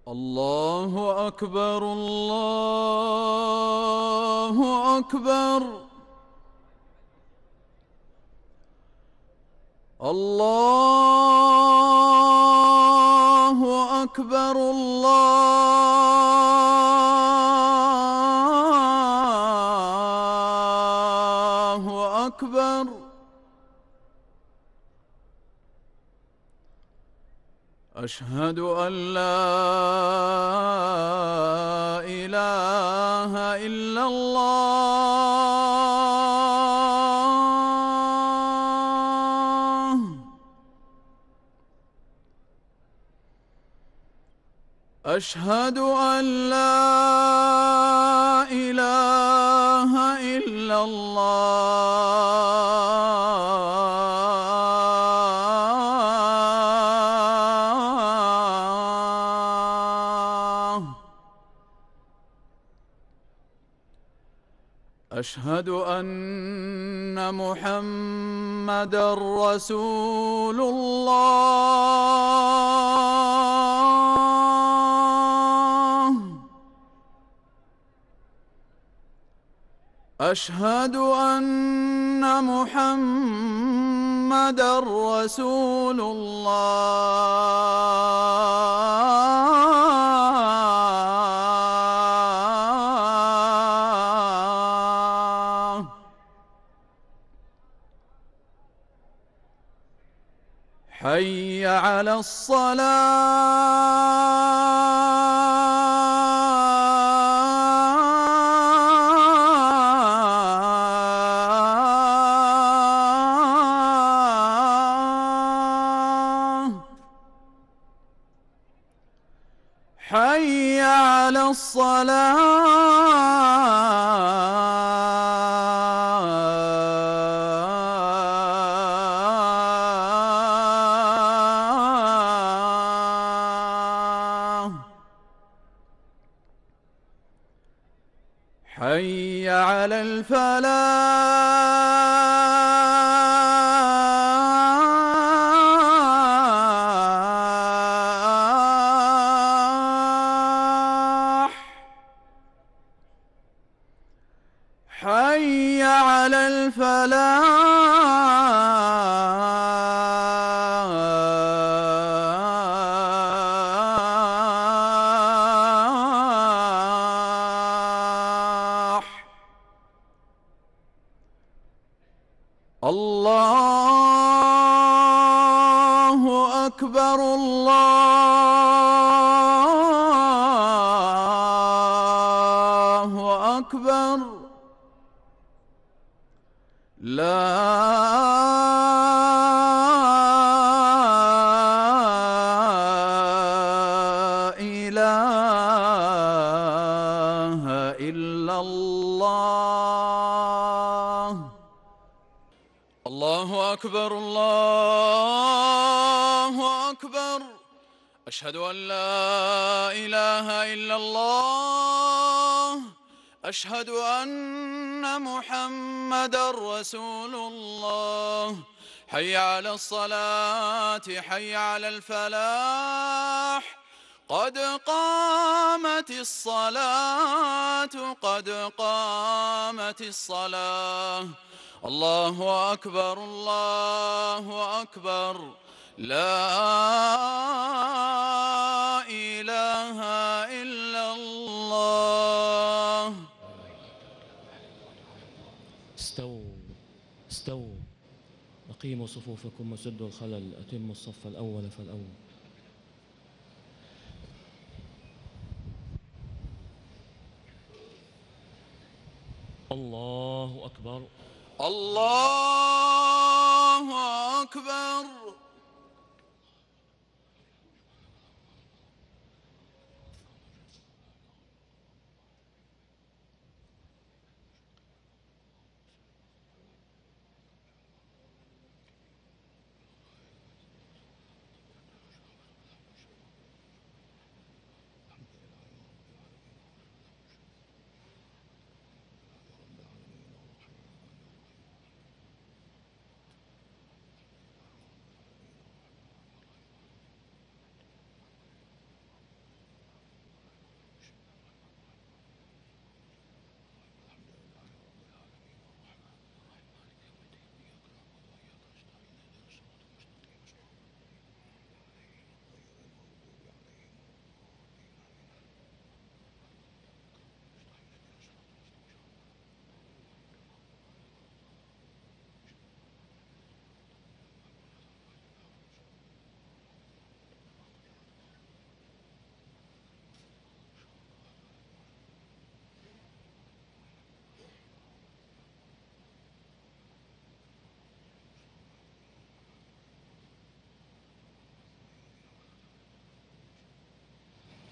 الله أكبر الله أكبر الله أكبر الله أكبر أشهد أن لا إله إلا الله أشهد أن لا إله إلا الله أشهد أن محمدًا رسول الله أشهد أن محمدًا رسول الله حي على الصلاة حي على الصلاة حي على الفلاح حي على الفلاح الله أكبر الله أكبر لا إله إلا الله الله أكبر الله أكبر أشهد أن لا إله إلا الله أشهد أن محمدًا رسول الله حي على الصلاة حي على الفلاح قد قامت الصلاة قد قامت الصلاة الله أكبر الله أكبر لا إله إلا الله استووا أقيموا صفوفكم وسدوا الخلل أتموا الصف الأول فالأول الله أكبر الله أكبر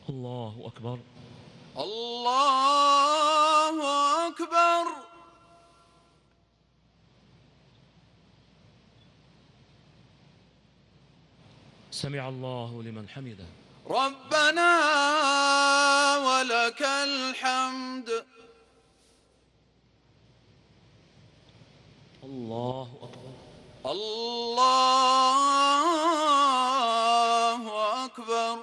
الله أكبر. الله أكبر. سمع الله لمن حمده. ربنا ولك الحمد. الله أكبر. الله أكبر.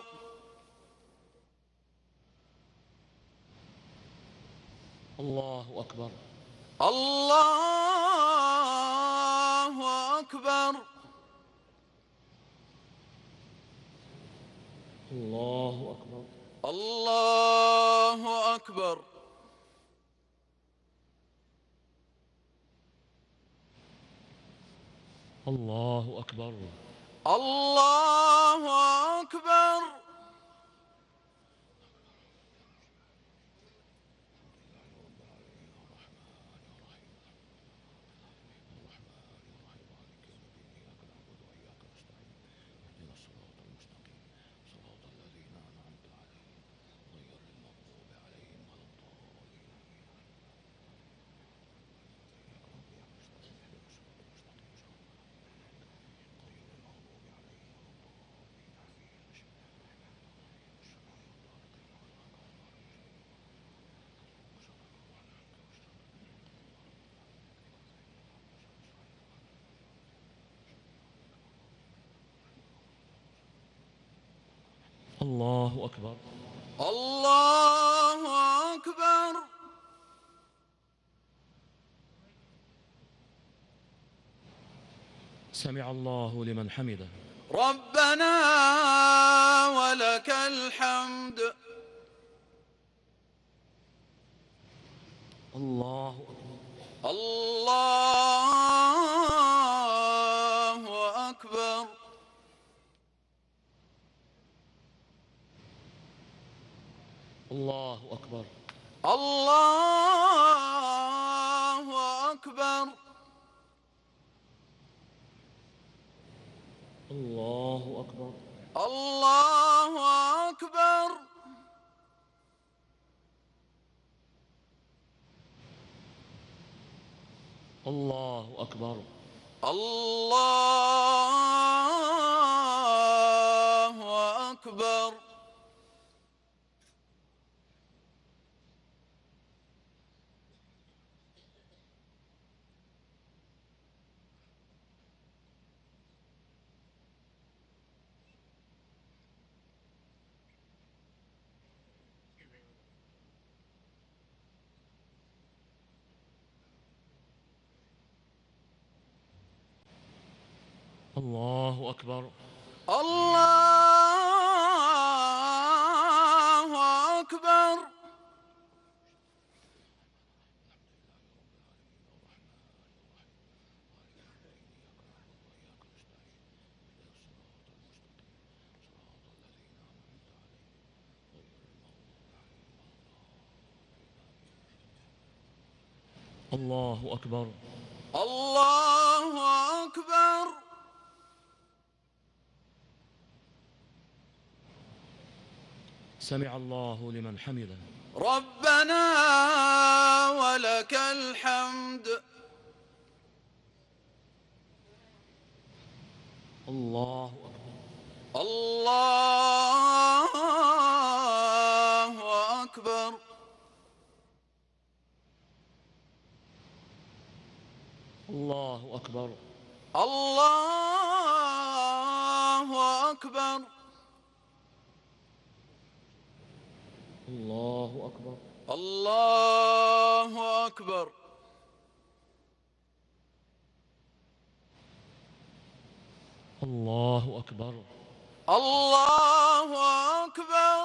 الله أكبر. الله أكبر. الله أكبر. الله أكبر. الله أكبر. الله أكبر. الله أكبر. الله أكبر. سمع الله لمن حمده. ربنا ولك الحمد. الله أكبر. الله أكبر. الله أكبر. الله أكبر. الله أكبر. الله أكبر. الله أكبر. الله أكبر. الله أكبر. الله أكبر. الله أكبر. الله أكبر. سمع الله لمن حمده. ربنا ولك الحمد. الله أكبر. الله أكبر. الله أكبر. الله أكبر. الله أكبر. الله أكبر. الله أكبر. الله أكبر.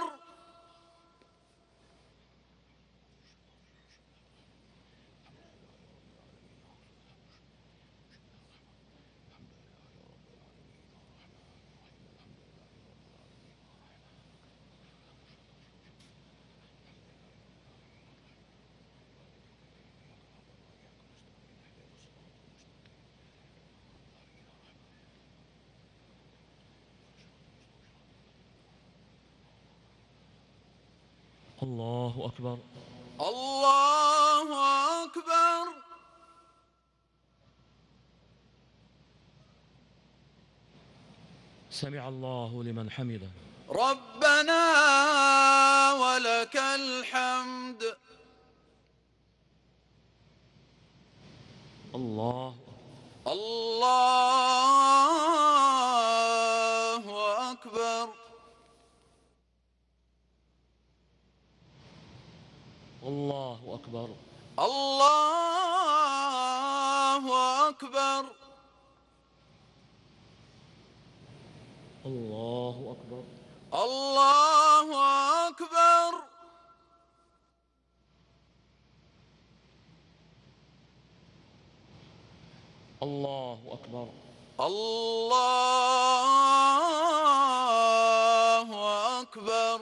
الله أكبر. الله أكبر. سمع الله لمن حمده. ربنا ولك الحمد. الله الله أكبر. الله أكبر. الله أكبر. الله أكبر. الله أكبر. الله أكبر. الله أكبر.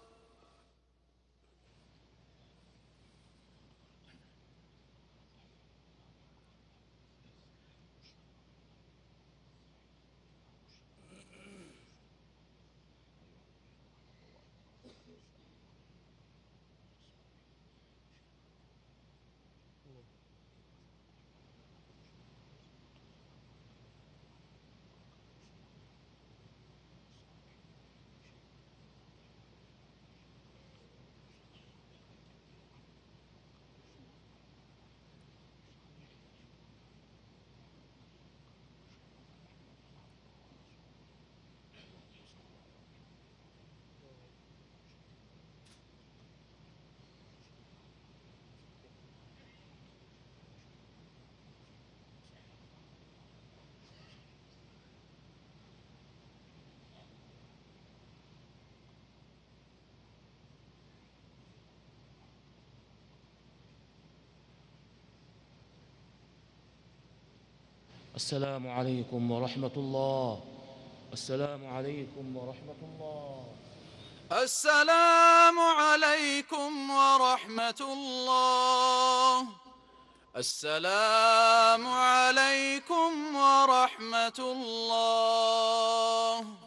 السلام عليكم ورحمة الله. السلام عليكم ورحمة الله. السلام عليكم ورحمة الله. السلام عليكم ورحمة الله.